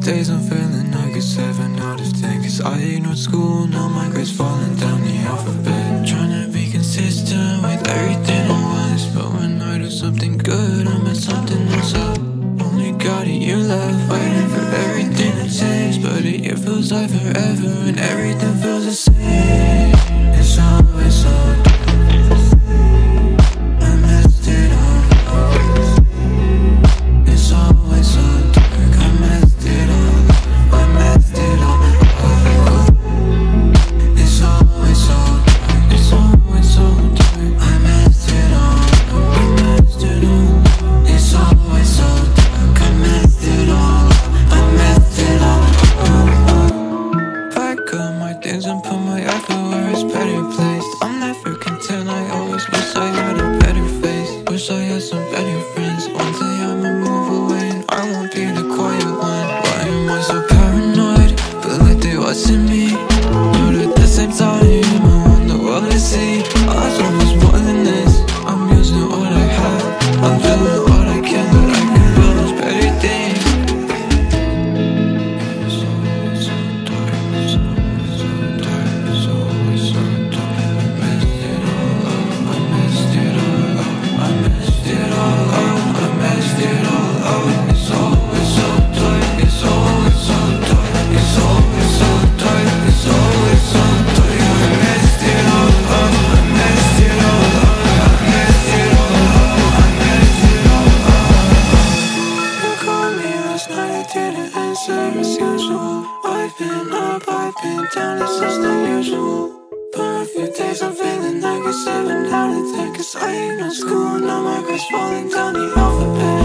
days I'm feeling like a 7 out of 10, 'cause I ignored school, now my grades falling down the alphabet. Trying to be consistent with everything I was, but when I do something good, I mess something else up. Only got a year left, waiting for everything to change, but a year feels like forever, and everything feels the same. It's always so I messed it up. It's always so dark, I messed it up. I messed it up. It's always so dark, it's always so dark. I messed it up, I messed it up. It's always so dark, I messed it up. I messed it up. Pack up my things and put my outfit where it's better placed. I'm never content, I always wish I had a better face. Wish I had some better friends. One day I'ma move away and I won't be the quiet one. Why am I so paranoid? Feel like they watching me, but at the same time I want the world to see I so much more than this. I'm using what I have, I'm doing what I can, but I can build much better things. It's always so dark, it's always so dark, it's always so dark. I messed it all up, I messed it all up, I messed it all up, I messed it all up. It's always so dark, it's always so dark, it's always so dark, it's always so dark. I messed it all up, I messed it all up, I messed it all up, I messed it all up. You called me last night, I didn't answer as usual. I've been up, I've been down, it's just not usual. For a few days I'm feeling like a 7 out of 10, 'cause I ain't no school, now my grades falling down the alphabet.